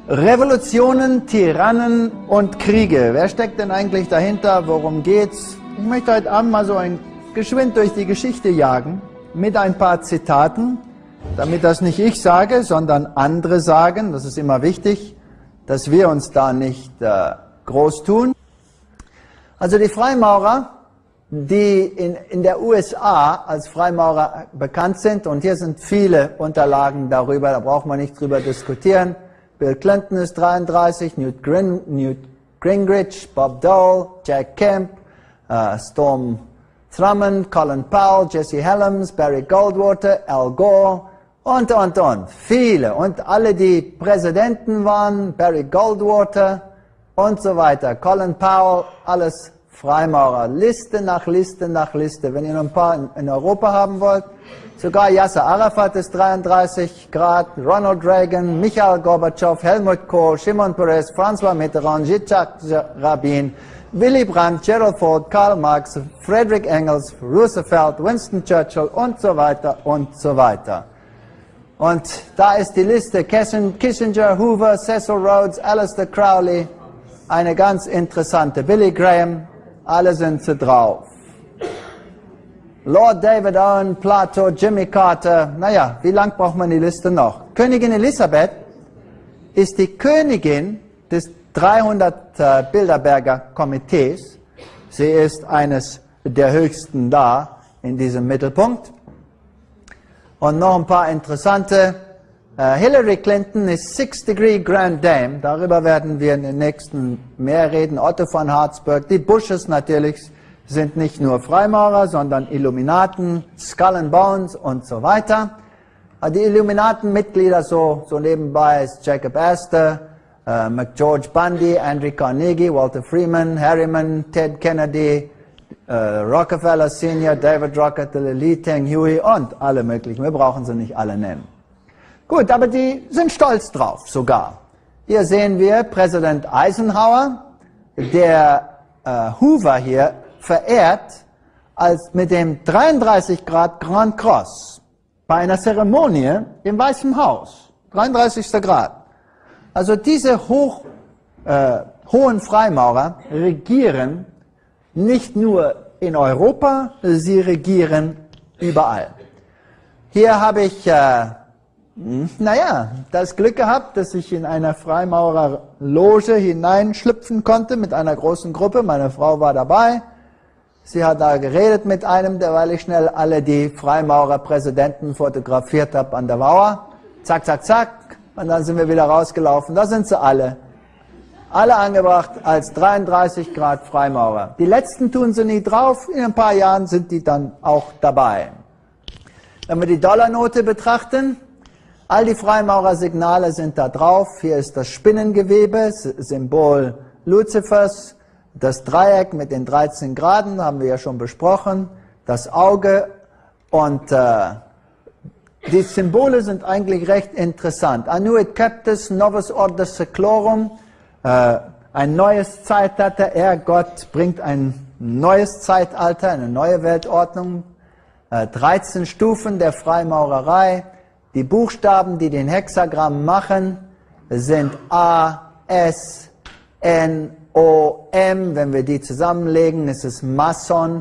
Revolutionen, Tyrannen und Kriege. Wer steckt denn eigentlich dahinter? Worum geht's? Ich möchte heute Abend mal so geschwind durch die Geschichte jagen mit ein paar Zitaten, damit das nicht ich sage, sondern andere sagen. Das ist immer wichtig, dass wir uns da nicht groß tun. Also die Freimaurer, die in der USA als Freimaurer bekannt sind, und hier sind viele Unterlagen darüber, da braucht man nicht drüber diskutieren. Bill Clinton ist 33, Newt Gingrich, Bob Dole, Jack Kemp, Storm Thurmond, Colin Powell, Jesse Helms, Barry Goldwater, Al Gore und. Viele. Und alle, die Präsidenten waren, Barry Goldwater und so weiter. Colin Powell, alles Freimaurer. Liste nach Liste nach Liste. Wenn ihr noch ein paar in Europa haben wollt, sogar Yasser Arafat ist 33 Grad, Ronald Reagan, Michail Gorbatschow, Helmut Kohl, Shimon Peres, François Mitterrand, Yitzhak Rabin, Willy Brandt, Gerald Ford, Karl Marx, Frederick Engels, Roosevelt, Winston Churchill und so weiter und so weiter. Und da ist die Liste: Kissinger, Hoover, Cecil Rhodes, Aleister Crowley, eine ganz interessante, Billy Graham, alle sind sie drauf. Lord David Owen, Plato, Jimmy Carter, naja, wie lang braucht man die Liste noch? Königin Elisabeth ist die Königin des 300 Bilderberger Komitees. Sie ist eines der höchsten da in diesem Mittelpunkt. Und noch ein paar interessante. Hillary Clinton ist Sixth Degree Grand Dame. Darüber werden wir in den nächsten mehr reden. Otto von Habsburg, die Bushes natürlich sind nicht nur Freimaurer, sondern Illuminaten, Skull and Bones und so weiter. Die Illuminaten-Mitglieder so nebenbei ist Jacob Astor, McGeorge Bundy, Andrew Carnegie, Walter Freeman, Harriman, Ted Kennedy, Rockefeller Senior, David Rockefeller, Lee Teng Hui und alle möglichen. Wir brauchen sie nicht alle nennen. Gut, aber die sind stolz drauf sogar. Hier sehen wir Präsident Eisenhower, der Hoover hier verehrt als mit dem 33 Grad Grand Cross bei einer Zeremonie im Weißen Haus. 33. Grad. Also diese hohen Freimaurer regieren nicht nur in Europa, sie regieren überall. Hier habe ich das Glück gehabt, dass ich in einer Freimaurerloge hineinschlüpfen konnte mit einer großen Gruppe. Meine Frau war dabei. Sie hat da geredet mit einem, weil ich schnell alle die Freimaurerpräsidenten fotografiert habe an der Mauer. Zack, zack, zack. Und dann sind wir wieder rausgelaufen. Da sind sie alle. Alle angebracht als 33 Grad Freimaurer. Die letzten tun sie nie drauf. In ein paar Jahren sind die dann auch dabei. Wenn wir die Dollarnote betrachten, all die Freimaurersignale sind da drauf. Hier ist das Spinnengewebe, Symbol Luzifers. Das Dreieck mit den 13 Graden haben wir ja schon besprochen. Das Auge und die Symbole sind eigentlich recht interessant. Annuit Captus Novus Order Seclorum, ein neues Zeitalter. Gott bringt ein neues Zeitalter, eine neue Weltordnung. 13 Stufen der Freimaurerei. Die Buchstaben, die den Hexagramm machen, sind A, S, N, O, M. Wenn wir die zusammenlegen, ist es Mason.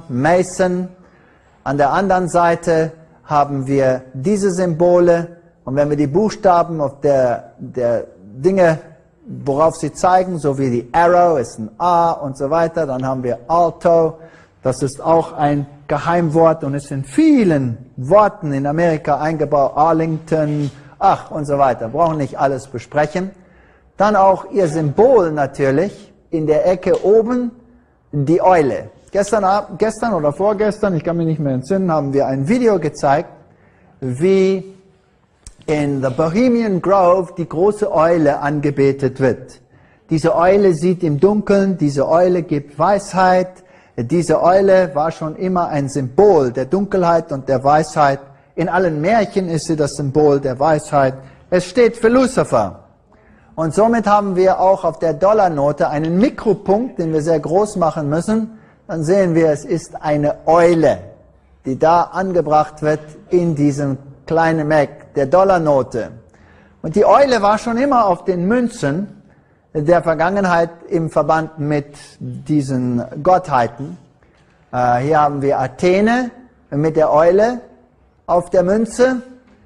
An der anderen Seite haben wir diese Symbole. Und wenn wir die Buchstaben auf der Dinge, worauf sie zeigen, so wie die Arrow ist ein A und so weiter, dann haben wir Alto. Das ist auch ein Geheimwort und ist in vielen Worten in Amerika eingebaut. Arlington, und so weiter. Brauchen nicht alles besprechen. Dann auch ihr Symbol natürlich. In der Ecke oben die Eule. Gestern oder vorgestern, ich kann mich nicht mehr entsinnen, haben wir ein Video gezeigt, wie in The Bohemian Grove die große Eule angebetet wird. Diese Eule sieht im Dunkeln, diese Eule gibt Weisheit. Diese Eule war schon immer ein Symbol der Dunkelheit und der Weisheit. In allen Märchen ist sie das Symbol der Weisheit. Es steht für Lucifer. Und somit haben wir auch auf der Dollarnote einen Mikropunkt, den wir sehr groß machen müssen. Dann sehen wir, es ist eine Eule, die da angebracht wird in diesem kleinen Eck der Dollarnote. Und die Eule war schon immer auf den Münzen der Vergangenheit im Verband mit diesen Gottheiten. Hier haben wir Athene mit der Eule auf der Münze.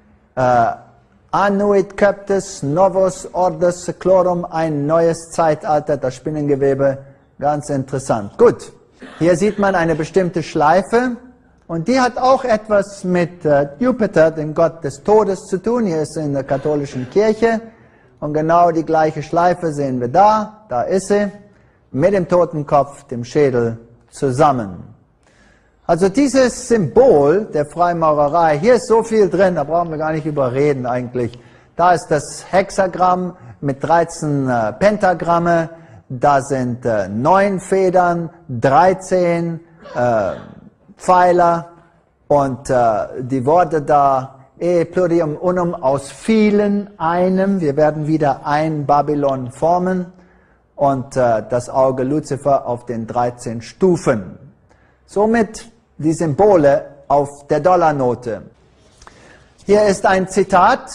Annuit Coeptis Novus Ordus Seclorum, ein neues Zeitalter, das Spinnengewebe, ganz interessant. Gut, hier sieht man eine bestimmte Schleife und die hat auch etwas mit Jupiter, dem Gott des Todes, zu tun. Hier ist sie in der katholischen Kirche und genau die gleiche Schleife sehen wir da ist sie, mit dem Totenkopf, dem Schädel zusammen. Also dieses Symbol der Freimaurerei, hier ist so viel drin, da brauchen wir gar nicht überreden eigentlich. Da ist das Hexagramm mit 13 Pentagramme, da sind 9 Federn, 13 Pfeiler und die Worte da, e plurium unum, aus vielen einem, wir werden wieder ein Babylon formen und das Auge Luzifer auf den 13 Stufen. Somit die Symbole auf der Dollarnote. Hier ist ein Zitat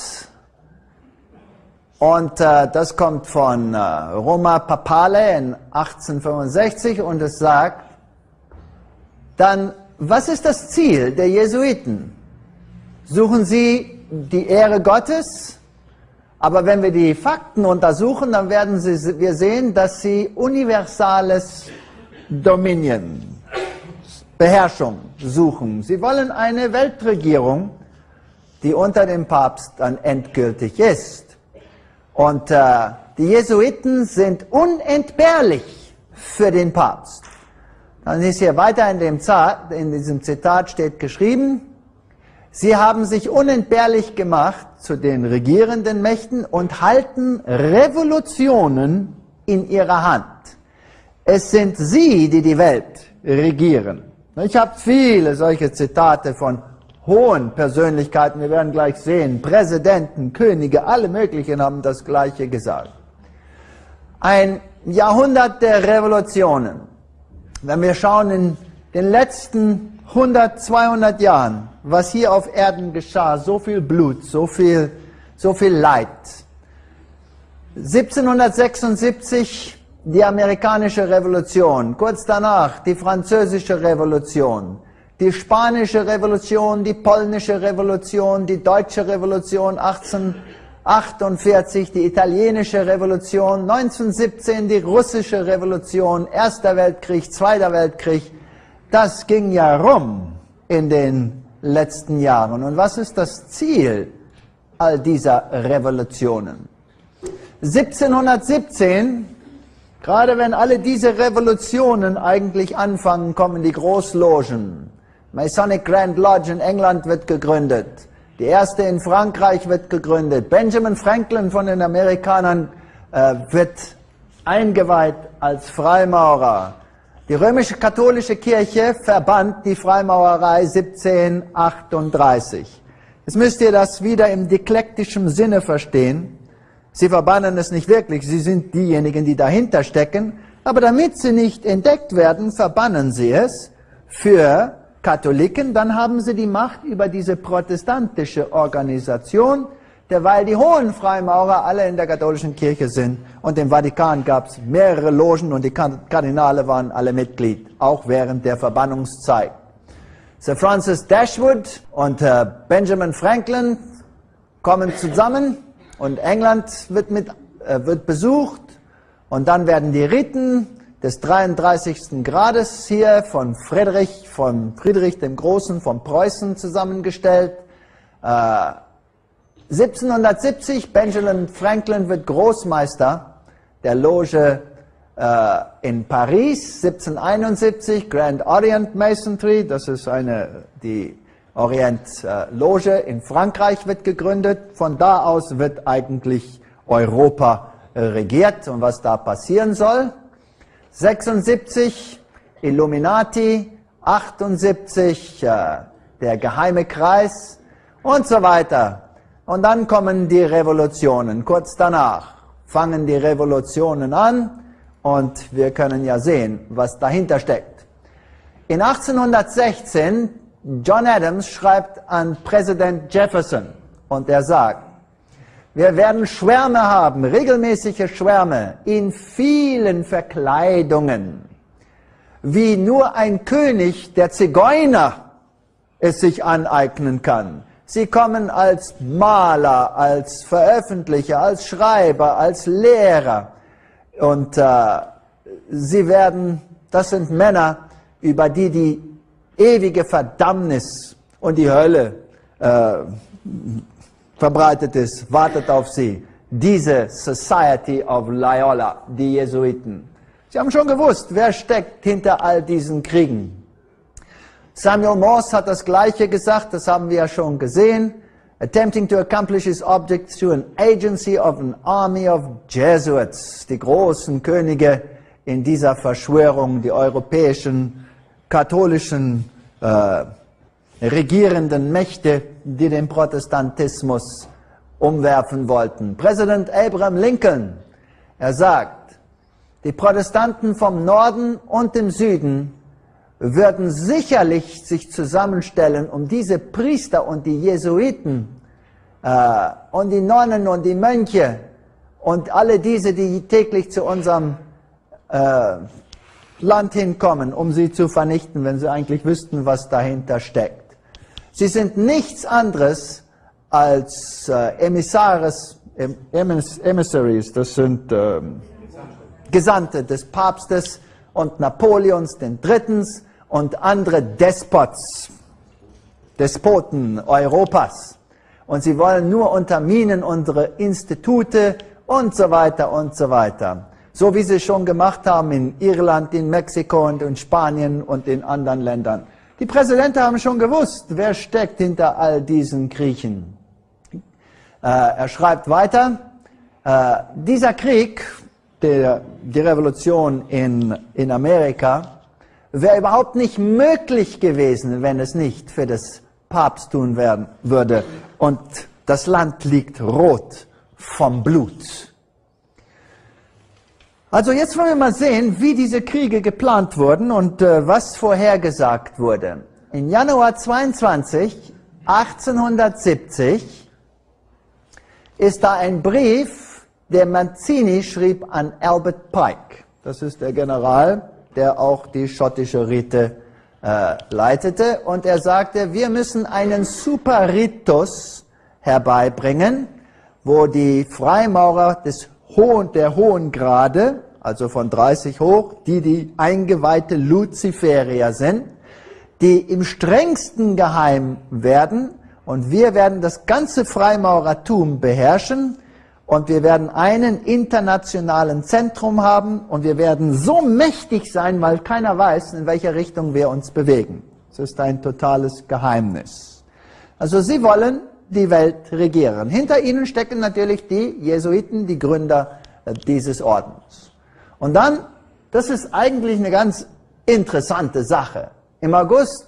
und das kommt von Roma Papale in 1865 und es sagt, dann, was ist das Ziel der Jesuiten? Suchen sie die Ehre Gottes? Aber wenn wir die Fakten untersuchen, dann werden wir sehen, dass sie universales Dominion, Beherrschung suchen. Sie wollen eine Weltregierung, die unter dem Papst dann endgültig ist. Und die Jesuiten sind unentbehrlich für den Papst. Dann ist hier weiter in diesem Zitat steht geschrieben, sie haben sich unentbehrlich gemacht zu den regierenden Mächten und halten Revolutionen in ihrer Hand. Es sind sie, die die Welt regieren. Ich habe viele solche Zitate von hohen Persönlichkeiten, wir werden gleich sehen, Präsidenten, Könige, alle möglichen haben das Gleiche gesagt. Ein Jahrhundert der Revolutionen. Wenn wir schauen in den letzten 100, 200 Jahren, was hier auf Erden geschah, so viel Blut, so viel Leid. 1776 die amerikanische Revolution, kurz danach die französische Revolution, die spanische Revolution, die polnische Revolution, die deutsche Revolution 1848, die italienische Revolution, 1917 die russische Revolution, Erster Weltkrieg, Zweiter Weltkrieg. Das ging ja rum in den letzten Jahren. Und was ist das Ziel all dieser Revolutionen? 1717, gerade wenn alle diese Revolutionen eigentlich anfangen, kommen die Großlogen. Masonic Grand Lodge in England wird gegründet. Die erste in Frankreich wird gegründet. Benjamin Franklin von den Amerikanern wird eingeweiht als Freimaurer. Die römisch-katholische Kirche verbannt die Freimaurerei 1738. Jetzt müsst ihr das wieder im deklektischen Sinne verstehen. Sie verbannen es nicht wirklich, sie sind diejenigen, die dahinter stecken, aber damit sie nicht entdeckt werden, verbannen sie es für Katholiken, dann haben sie die Macht über diese protestantische Organisation, derweil die hohen Freimaurer alle in der katholischen Kirche sind und im Vatikan gab es mehrere Logen und die Kardinale waren alle Mitglied, auch während der Verbannungszeit. Sir Francis Dashwood und Benjamin Franklin kommen zusammen und England wird besucht und dann werden die Riten des 33. Grades hier von Friedrich dem Großen von Preußen zusammengestellt. 1770, Benjamin Franklin wird Großmeister der Loge in Paris. 1771, Grand Orient Masonry, das ist die Orient-Loge in Frankreich wird gegründet. Von da aus wird eigentlich Europa regiert und was da passieren soll. 76 Illuminati, 78 der Geheime Kreis und so weiter. Und dann kommen die Revolutionen. Kurz danach fangen die Revolutionen an und wir können ja sehen, was dahinter steckt. In 1816, John Adams schreibt an Präsident Jefferson und er sagt, Wir werden Schwärme haben, regelmäßige Schwärme in vielen Verkleidungen, wie nur ein König der Zigeuner es sich aneignen kann. Sie kommen als Maler, als Veröffentlicher, als Schreiber, als Lehrer. Und sie werden, das sind Männer, über die die ewige Verdammnis und die Hölle verbreitet ist, wartet auf sie. Diese Society of Loyola, die Jesuiten. Sie haben schon gewusst, wer steckt hinter all diesen Kriegen. Samuel Morse hat das Gleiche gesagt, das haben wir ja schon gesehen. Attempting to accomplish his object through an agency of an army of Jesuits. Die großen Könige in dieser Verschwörung, die europäischen, katholischen, regierenden Mächte, die den Protestantismus umwerfen wollten. Präsident Abraham Lincoln, er sagt, die Protestanten vom Norden und dem Süden würden sicherlich sich zusammenstellen, um diese Priester und die Jesuiten und die Nonnen und die Mönche und alle diese, die täglich zu unserem Land hinkommen, um sie zu vernichten, wenn sie eigentlich wüssten, was dahinter steckt. Sie sind nichts anderes als Emissaries, das sind Gesandte des Papstes und Napoleons III. Und andere Despoten Europas. Und sie wollen nur unterminen unsere Institute und so weiter und so weiter. So wie sie es schon gemacht haben in Irland, in Mexiko und in Spanien und in anderen Ländern. Die Präsidenten haben schon gewusst, wer steckt hinter all diesen Kriechen. Er schreibt weiter, dieser Krieg, die Revolution in Amerika, wäre überhaupt nicht möglich gewesen, wenn es nicht für das Papsttum werden würde. Und das Land liegt rot vom Blut. Also jetzt wollen wir mal sehen, wie diese Kriege geplant wurden und was vorhergesagt wurde. Im Januar 22, 1870 ist da ein Brief, der Mazzini schrieb an Albert Pike. Das ist der General, der auch die schottische Rite leitete. Und er sagte, wir müssen einen Super-Ritus herbeibringen, wo die Freimaurer der hohen Grade, also von 30 hoch, die eingeweihte Luziferier sind, die im strengsten geheim werden. Und wir werden das ganze Freimaurertum beherrschen. Und wir werden einen internationalen Zentrum haben und wir werden so mächtig sein, weil keiner weiß, in welcher Richtung wir uns bewegen. Es ist ein totales Geheimnis. Also sie wollen die Welt regieren. Hinter ihnen stecken natürlich die Jesuiten, die Gründer dieses Ordens. Und dann, das ist eigentlich eine ganz interessante Sache. Im August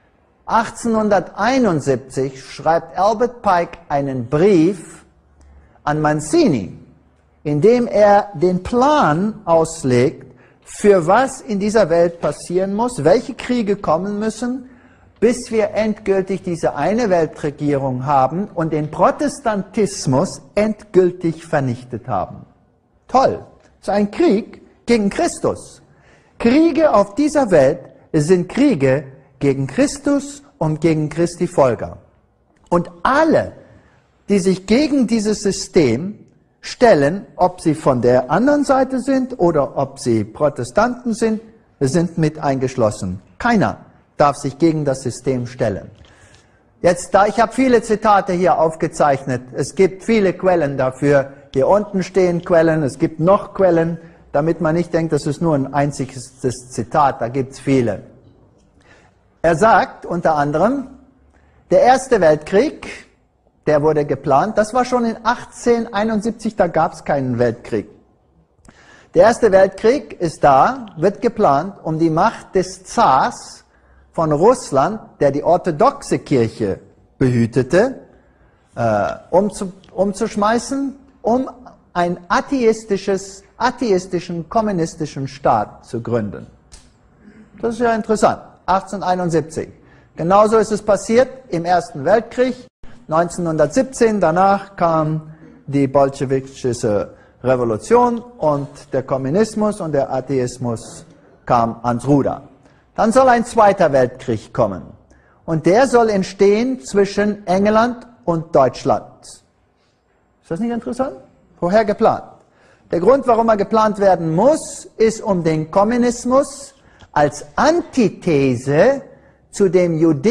1871 schreibt Albert Pike einen Brief an Mazzini, in dem er den Plan auslegt, für was in dieser Welt passieren muss, welche Kriege kommen müssen, bis wir endgültig diese eine Weltregierung haben und den Protestantismus endgültig vernichtet haben. Toll! Es ist ein Krieg gegen Christus. Kriege auf dieser Welt sind Kriege gegen Christus und gegen Christi Folger. Und alle, die sich gegen dieses System stellen, ob sie von der anderen Seite sind oder ob sie Protestanten sind mit eingeschlossen. Keiner darf sich gegen das System stellen. Jetzt, ich habe viele Zitate hier aufgezeichnet. Es gibt viele Quellen dafür. Hier unten stehen Quellen, es gibt noch Quellen, damit man nicht denkt, das ist nur ein einziges Zitat, da gibt es viele. Er sagt unter anderem, der Erste Weltkrieg, der wurde geplant, das war schon in 1871, da gab es keinen Weltkrieg. Der Erste Weltkrieg ist wird geplant, um die Macht des Zars von Russland, der die orthodoxe Kirche behütete, umzuschmeißen, um einen atheistischen, kommunistischen Staat zu gründen. Das ist ja interessant. 1871. Genauso ist es passiert im Ersten Weltkrieg. 1917, danach kam die bolschewistische Revolution und der Kommunismus und der Atheismus kam ans Ruder. Dann soll ein zweiter Weltkrieg kommen. Und der soll entstehen zwischen England und Deutschland. Ist das nicht interessant? Vorher geplant. Der Grund, warum er geplant werden muss, ist, um den Kommunismus als Antithese zu der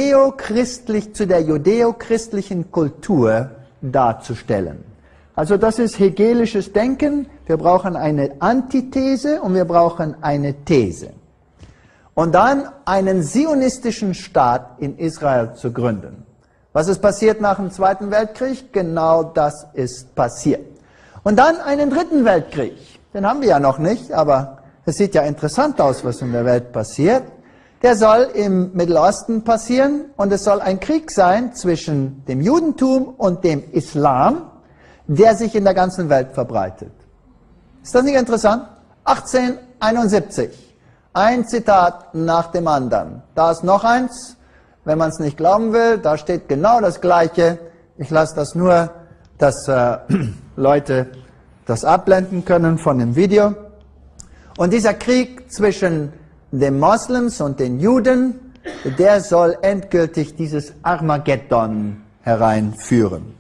judäo-christlichen Kultur darzustellen. Also das ist hegelisches Denken. Wir brauchen eine Antithese und wir brauchen eine These. Und dann einen zionistischen Staat in Israel zu gründen. Was ist passiert nach dem Zweiten Weltkrieg? Genau das ist passiert. Und dann einen dritten Weltkrieg. Den haben wir ja noch nicht, aber es sieht ja interessant aus, was in der Welt passiert. Der soll im Mittelosten passieren und es soll ein Krieg sein zwischen dem Judentum und dem Islam, der sich in der ganzen Welt verbreitet. Ist das nicht interessant? 1871. Ein Zitat nach dem anderen. Da ist noch eins, wenn man es nicht glauben will, da steht genau das Gleiche. Ich lasse das nur, dass Leute das abblenden können von dem Video. Und dieser Krieg zwischen den Moslems und den Juden, der soll endgültig dieses Armageddon hereinführen.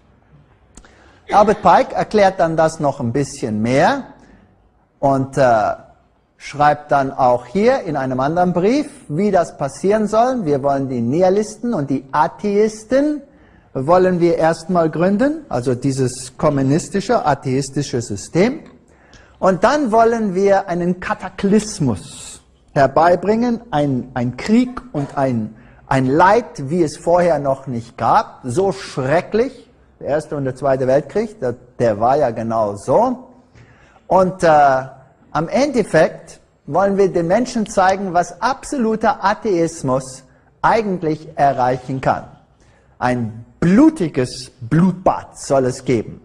Albert Pike erklärt dann das noch ein bisschen mehr und schreibt dann auch hier in einem anderen Brief, wie das passieren soll. Wir wollen die Nihilisten und die Atheisten wollen wir erstmal gründen, also dieses kommunistische, atheistische System. Und dann wollen wir einen Kataklysmus herbeibringen, ein Krieg und ein Leid, wie es vorher noch nicht gab, so schrecklich. Der Erste und der Zweite Weltkrieg, der war ja genau so. Und am Endeffekt wollen wir den Menschen zeigen, was absoluter Atheismus eigentlich erreichen kann. Ein blutiges Blutbad soll es geben.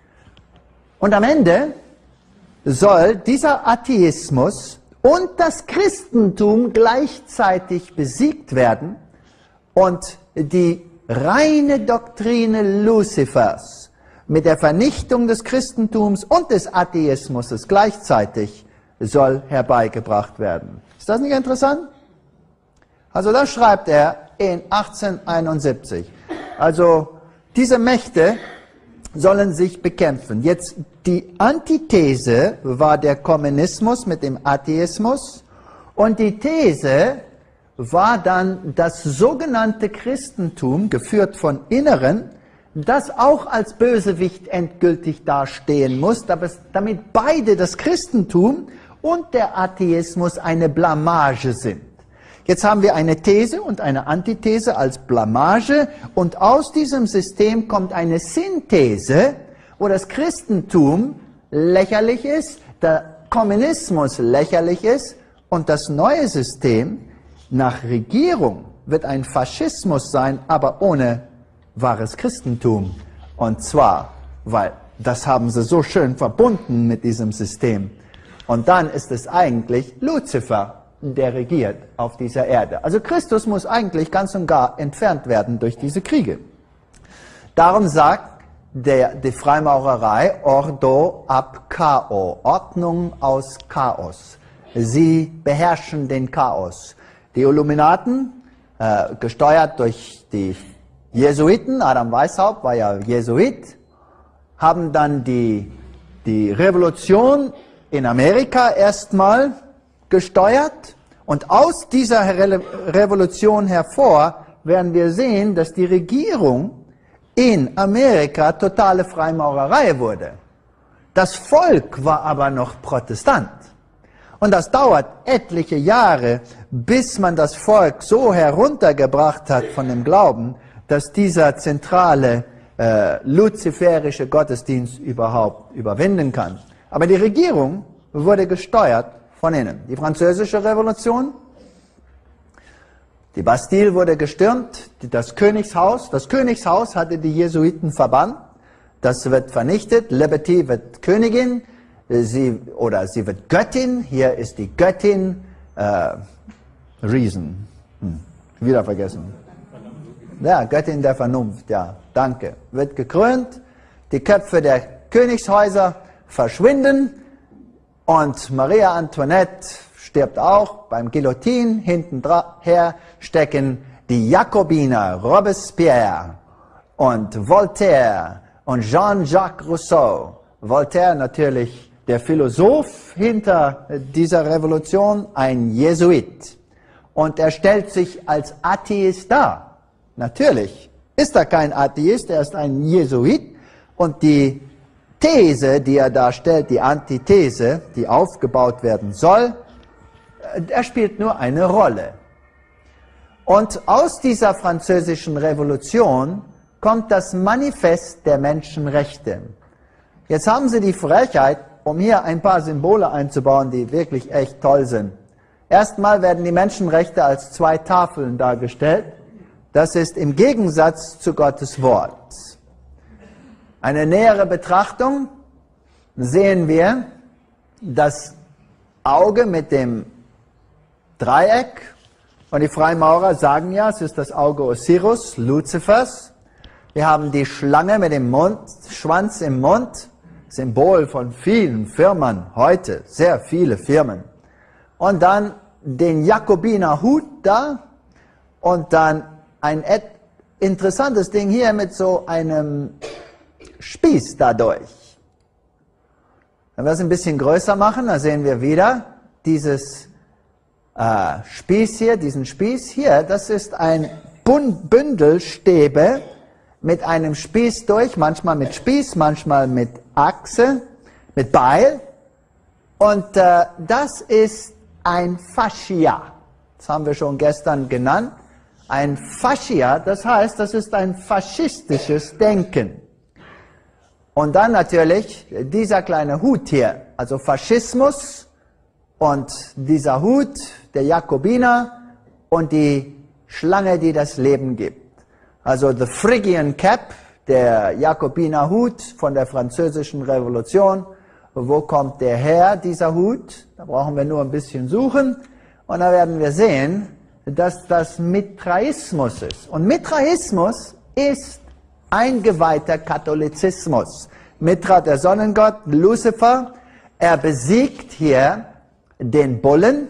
Und am Ende soll dieser Atheismus und das Christentum gleichzeitig besiegt werden und die reine Doktrine Luzifers mit der Vernichtung des Christentums und des Atheismus gleichzeitig soll herbeigebracht werden. Ist das nicht interessant? Also das schreibt er in 1871. Also diese Mächte sollen sich bekämpfen. Jetzt die Antithese war der Kommunismus mit dem Atheismus und die These war dann das sogenannte Christentum, geführt von Inneren, das auch als Bösewicht endgültig dastehen muss, damit beide, das Christentum und der Atheismus, eine Blamage sind. Jetzt haben wir eine These und eine Antithese als Blamage und aus diesem System kommt eine Synthese, wo das Christentum lächerlich ist, der Kommunismus lächerlich ist und das neue System nach Regierung wird ein Faschismus sein, aber ohne wahres Christentum. Und zwar, weil das haben sie so schön verbunden mit diesem System. Und dann ist es eigentlich Luzifer, der regiert auf dieser Erde. Also Christus muss eigentlich ganz und gar entfernt werden durch diese Kriege. Darum sagt die Freimaurerei Ordo ab Chaos, Ordnung aus Chaos. Sie beherrschen den Chaos. Die Illuminaten, gesteuert durch die Jesuiten, Adam Weishaupt war ja Jesuit, haben dann die Revolution in Amerika erstmal gesteuert und aus dieser Revolution hervor werden wir sehen, dass die Regierung in Amerika totale Freimaurerei wurde. Das Volk war aber noch Protestant. Und das dauert etliche Jahre, bis man das Volk so heruntergebracht hat von dem Glauben, dass dieser zentrale luziferische Gottesdienst überhaupt überwinden kann. Aber die Regierung wurde gesteuert von innen. Die Französische Revolution, die Bastille wurde gestürmt, das Königshaus hatte die Jesuiten verbannt, das wird vernichtet, Liberty wird Königin, sie wird Göttin, hier ist die Göttin, Reason, wieder vergessen. Ja, Göttin der Vernunft, ja, danke. Wird gekrönt, die Köpfe der Königshäuser verschwinden und Maria Antoinette stirbt auch beim Guillotine. Hintenher stecken die Jakobiner, Robespierre und Voltaire und Jean-Jacques Rousseau. Voltaire natürlich der Philosoph hinter dieser Revolution, ein Jesuit. Und er stellt sich als Atheist dar. Natürlich ist er kein Atheist, er ist ein Jesuit. Und die These, die er darstellt, die Antithese, die aufgebaut werden soll, er spielt nur eine Rolle. Und aus dieser französischen Revolution kommt das Manifest der Menschenrechte. Jetzt haben sie die Frechheit, um hier ein paar Symbole einzubauen, die wirklich echt toll sind. Erstmal werden die Menschenrechte als zwei Tafeln dargestellt. Das ist im Gegensatz zu Gottes Wort. Eine nähere Betrachtung sehen wir das Auge mit dem Dreieck. Und die Freimaurer sagen ja, es ist das Auge Osiris, Luzifers. Wir haben die Schlange mit dem Schwanz im Mund, Symbol von vielen Firmen heute, sehr viele Firmen. Und dann den Jakobiner Hut da und dann ein interessantes Ding hier mit so einem Spieß dadurch. Wenn wir es ein bisschen größer machen, dann sehen wir wieder dieses Spieß hier, diesen Spieß hier, das ist ein Bündel Stäbe mit einem Spieß durch, manchmal mit Spieß, manchmal mit Achse, mit Beil. Und das ist ein Fascia. Das haben wir schon gestern genannt. Ein Fascia, das heißt, das ist ein faschistisches Denken. Und dann natürlich dieser kleine Hut hier, also Faschismus und dieser Hut der Jakobiner und die Schlange, die das Leben gibt. Also the Phrygian Cap, der Jakobiner Hut von der Französischen Revolution. Wo kommt der her, dieser Hut? Da brauchen wir nur ein bisschen suchen und da werden wir sehen, dass das Mithraismus ist. Und Mithraismus ist eingeweihter Katholizismus. Mithra, der Sonnengott, Luzifer, er besiegt hier den Bullen,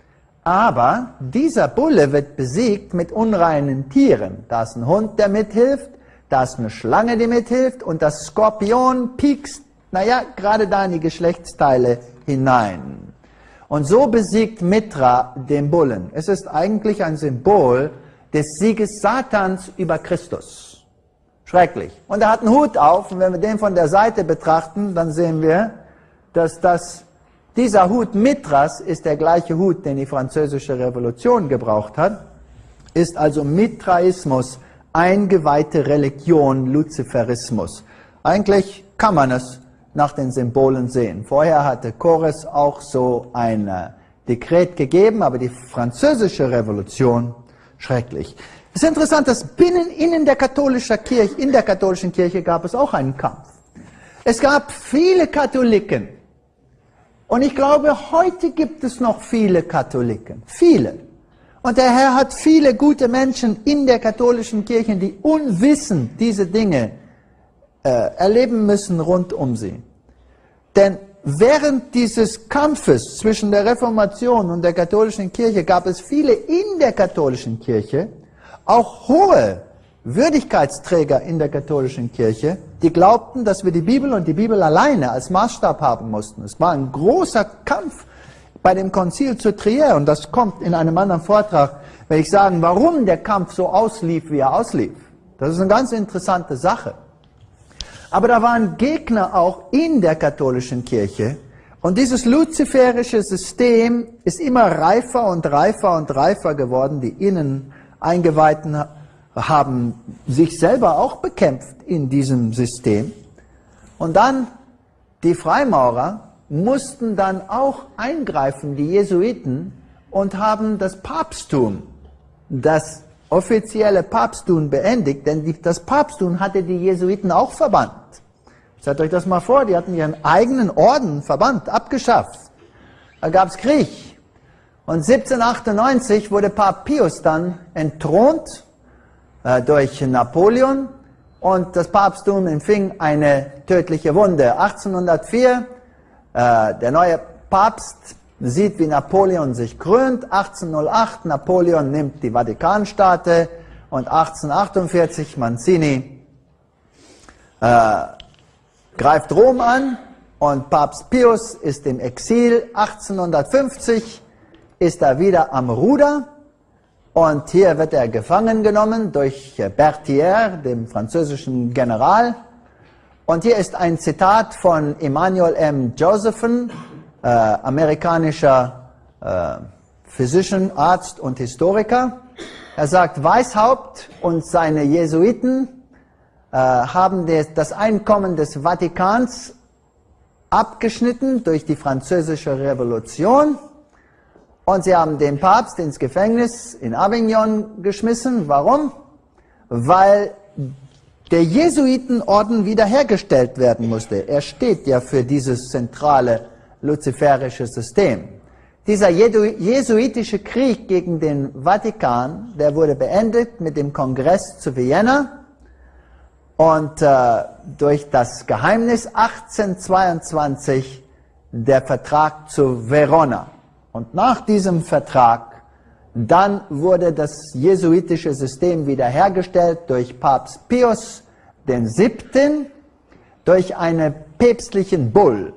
aber dieser Bulle wird besiegt mit unreinen Tieren. Da ist ein Hund, der mithilft, da ist eine Schlange, die mithilft und das Skorpion piekst, naja, gerade da in die Geschlechtsteile hinein. Und so besiegt Mithra den Bullen. Es ist eigentlich ein Symbol des Sieges Satans über Christus. Schrecklich. Und er hat einen Hut auf und wenn wir den von der Seite betrachten, dann sehen wir, dass dieser Hut Mithras ist der gleiche Hut, den die Französische Revolution gebraucht hat, ist also Mithraismus, eingeweihte Religion, Luziferismus. Eigentlich kann man es nach den Symbolen sehen. Vorher hatte Chores auch so ein Dekret gegeben, aber die Französische Revolution, schrecklich. Es ist interessant, dass in der katholischen Kirche gab es auch einen Kampf. Es gab viele Katholiken. Und ich glaube, heute gibt es noch viele Katholiken. Viele. Und der Herr hat viele gute Menschen in der katholischen Kirche, die unwissend diese Dinge erleben müssen rund um sie. Denn während dieses Kampfes zwischen der Reformation und der katholischen Kirche gab es viele in der katholischen Kirche, auch hohe Würdigkeitsträger in der katholischen Kirche, die glaubten, dass wir die Bibel und die Bibel alleine als Maßstab haben mussten. Es war ein großer Kampf bei dem Konzil zu Trier und das kommt in einem anderen Vortrag, wenn ich sagen, warum der Kampf so auslief, wie er auslief. Das ist eine ganz interessante Sache. Aber da waren Gegner auch in der katholischen Kirche und dieses luziferische System ist immer reifer und reifer und reifer geworden. Die innen Eingeweihten haben sich selber auch bekämpft in diesem System. Und dann die Freimaurer mussten dann auch eingreifen, die Jesuiten, und haben das Papsttum, das offizielle Papsttum beendigt, denn das Papsttum hatte die Jesuiten auch verbannt. Stellt euch das mal vor, die hatten ihren eigenen Orden verbannt, abgeschafft. Da gab es Krieg. Und 1798 wurde Papst Pius dann entthront durch Napoleon und das Papsttum empfing eine tödliche Wunde. 1804, der neue Papst sieht, wie Napoleon sich krönt. 1808, Napoleon nimmt die Vatikanstaaten und 1848, Mazzini greift Rom an und Papst Pius ist im Exil. 1850 ist er wieder am Ruder und hier wird er gefangen genommen durch Berthier, dem französischen General. Und hier ist ein Zitat von Emmanuel M. Josephson, amerikanischer Physician, Arzt und Historiker. Er sagt, Weishaupt und seine Jesuiten haben das Einkommen des Vatikans abgeschnitten durch die Französische Revolution und sie haben den Papst ins Gefängnis in Avignon geschmissen. Warum? Weil der Jesuitenorden wiederhergestellt werden musste. Er steht ja für dieses zentrale luziferische System. Dieser jesuitische Krieg gegen den Vatikan, der wurde beendet mit dem Kongress zu Vienna und durch das Geheimnis 1822 der Vertrag zu Verona. Und nach diesem Vertrag, dann wurde das jesuitische System wiederhergestellt durch Papst Pius VII. Durch einen päpstlichen Bull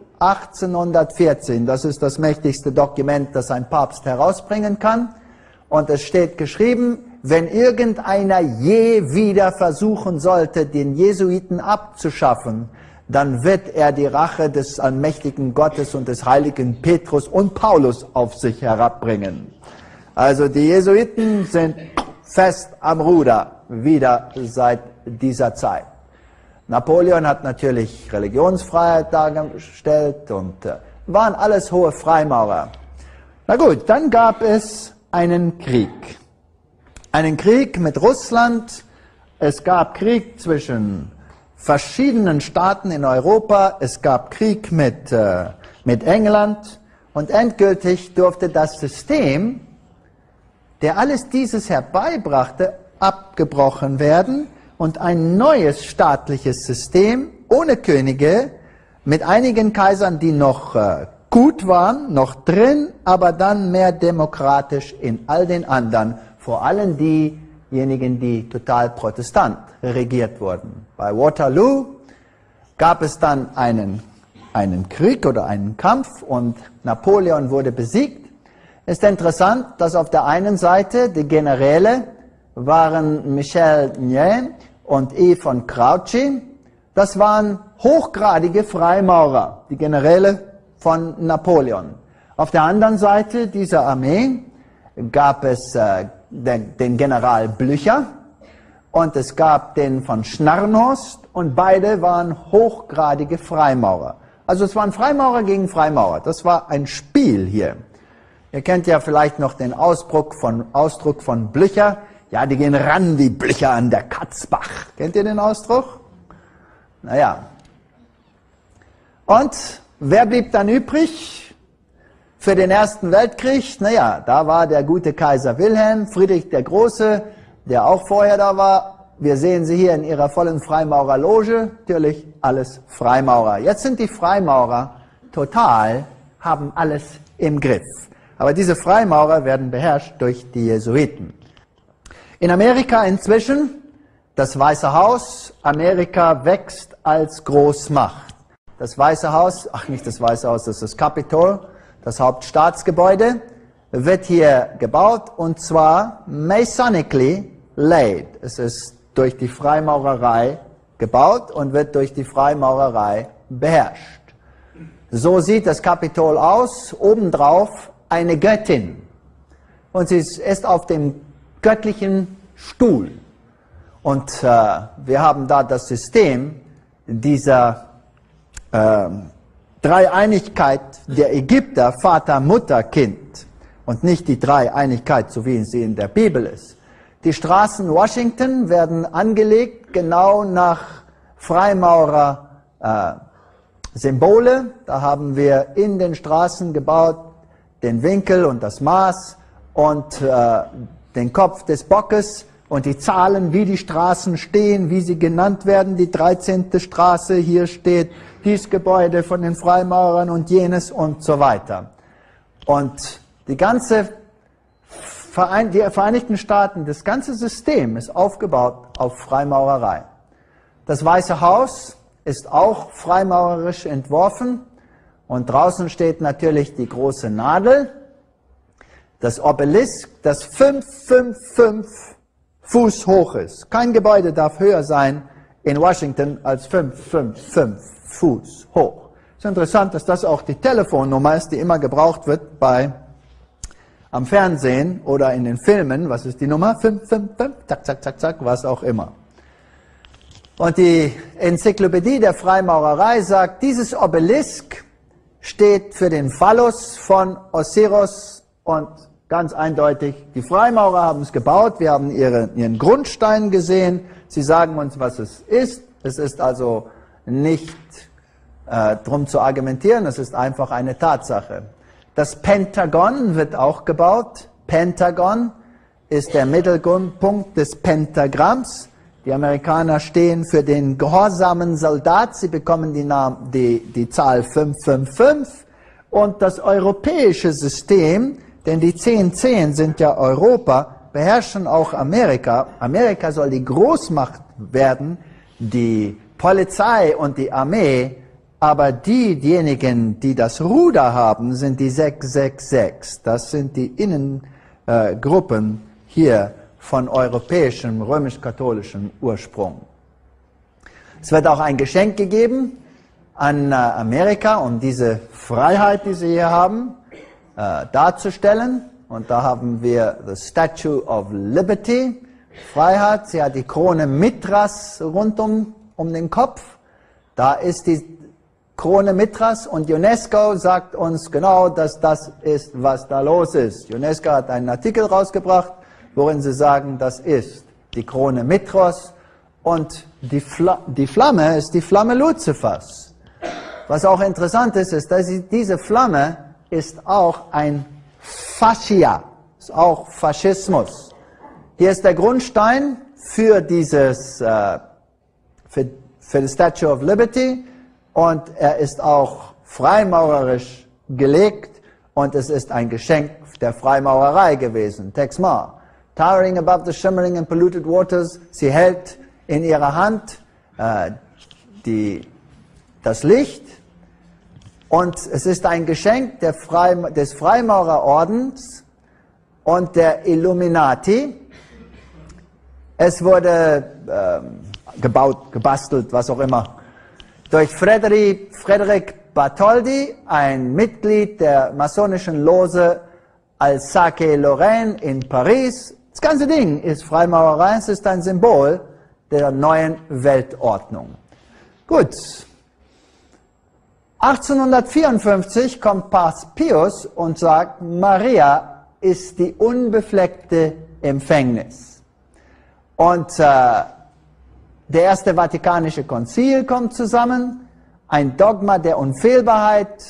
1814. Das ist das mächtigste Dokument, das ein Papst herausbringen kann. Und es steht geschrieben, wenn irgendeiner je wieder versuchen sollte, den Jesuiten abzuschaffen, dann wird er die Rache des allmächtigen Gottes und des heiligen Petrus und Paulus auf sich herabbringen. Also die Jesuiten sind fest am Ruder, wieder seit dieser Zeit. Napoleon hat natürlich Religionsfreiheit dargestellt und waren alles hohe Freimaurer. Na gut, dann gab es einen Krieg. Einen Krieg mit Russland. Es gab Krieg zwischen verschiedenen Staaten in Europa. Es gab Krieg mit England. Und endgültig durfte das System, der alles dieses herbeibrachte, abgebrochen werden und ein neues staatliches System ohne Könige, mit einigen Kaisern, die noch gut waren, noch drin, aber dann mehr demokratisch in all den anderen, vor allem diejenigen, die total protestant regiert wurden. Bei Waterloo gab es dann einen Krieg oder einen Kampf und Napoleon wurde besiegt. Es ist interessant, dass auf der einen Seite die Generäle waren Michel Ney und E. von Grouchy. Das waren hochgradige Freimaurer, die Generäle von Napoleon. Auf der anderen Seite dieser Armee gab es den General Blücher und es gab den von Schnarrenhorst und beide waren hochgradige Freimaurer. Also es waren Freimaurer gegen Freimaurer. Das war ein Spiel hier. Ihr kennt ja vielleicht noch den Ausdruck von Blücher. Ja, die gehen ran wie Blücher an der Katzbach. Kennt ihr den Ausdruck? Naja. Und wer blieb dann übrig für den Ersten Weltkrieg? Naja, da war der gute Kaiser Wilhelm, Friedrich der Große, der auch vorher da war. Wir sehen sie hier in ihrer vollen Freimaurerloge. Natürlich alles Freimaurer. Jetzt sind die Freimaurer total, haben alles im Griff. Aber diese Freimaurer werden beherrscht durch die Jesuiten. In Amerika inzwischen, das Weiße Haus, Amerika wächst als Großmacht. Das Weiße Haus, ach nicht das Weiße Haus, das ist das Capitol, das Hauptstaatsgebäude, wird hier gebaut und zwar masonically laid. Es ist durch die Freimaurerei gebaut und wird durch die Freimaurerei beherrscht. So sieht das Kapitol aus, obendrauf eine Göttin und sie ist auf dem göttlichen Stuhl. Und wir haben da das System dieser Dreieinigkeit der Ägypter, Vater, Mutter, Kind und nicht die Dreieinigkeit, so wie sie in der Bibel ist. Die Straßen Washington werden angelegt genau nach Freimaurer Symbole. Da haben wir in den Straßen gebaut den Winkel und das Maß und den Kopf des Bockes Und die Zahlen, wie die Straßen stehen, wie sie genannt werden, die 13. Straße, hier steht dies Gebäude von den Freimaurern und jenes und so weiter. Und die Vereinigten Staaten, das ganze System ist aufgebaut auf Freimaurerei. Das Weiße Haus ist auch freimaurerisch entworfen und draußen steht natürlich die große Nadel, das Obelisk, das 555 Fuß hoch ist. Kein Gebäude darf höher sein in Washington als 555 Fuß hoch. Es ist interessant, dass das auch die Telefonnummer ist, die immer gebraucht wird am Fernsehen oder in den Filmen. Was ist die Nummer? 555, zack, zack, zack, zack, was auch immer. Und die Enzyklopädie der Freimaurerei sagt, dieses Obelisk steht für den Phallus von Osiris und ganz eindeutig, die Freimaurer haben es gebaut, wir haben ihren Grundstein gesehen, sie sagen uns, was es ist. Es ist also nicht drum zu argumentieren, es ist einfach eine Tatsache. Das Pentagon wird auch gebaut. Pentagon ist der Mittelpunkt des Pentagramms. Die Amerikaner stehen für den gehorsamen Soldat, sie bekommen die Zahl 555. Und das europäische System, denn die 10 sind ja Europa, beherrschen auch Amerika. Amerika soll die Großmacht werden, die Polizei und die Armee, aber diejenigen, die das Ruder haben, sind die 666. Das sind die Innengruppen hier von europäischem, römisch-katholischem Ursprung. Es wird auch ein Geschenk gegeben an Amerika, um diese Freiheit, die sie hier haben, darzustellen. Und da haben wir the Statue of Liberty, Freiheit. Sie hat die Krone Mithras rund um den Kopf. Da ist die Krone Mithras und UNESCO sagt uns genau, dass das ist, was da los ist. UNESCO hat einen Artikel rausgebracht, worin sie sagen, das ist die Krone Mithras und die Flamme ist die Flamme Luzifers. Was auch interessant ist, ist, dass diese Flamme ist auch ein Fascia, ist auch Faschismus. Hier ist der Grundstein für für die Statue of Liberty und er ist auch freimaurerisch gelegt und es ist ein Geschenk der Freimaurerei gewesen. Texma. Towering above the shimmering and polluted waters, sie hält in ihrer Hand das Licht und es ist ein Geschenk des Freimaurerordens und der Illuminati. Es wurde gebaut, gebastelt, was auch immer, durch Frédéric Bartholdi, ein Mitglied der masonischen Lose Alsace-Lorraine in Paris. Das ganze Ding ist Freimaurerei, es ist ein Symbol der neuen Weltordnung. Gut. 1854 kommt Papst Pius und sagt, Maria ist die unbefleckte Empfängnis. Und der Erste Vatikanische Konzil kommt zusammen, ein Dogma der Unfehlbarheit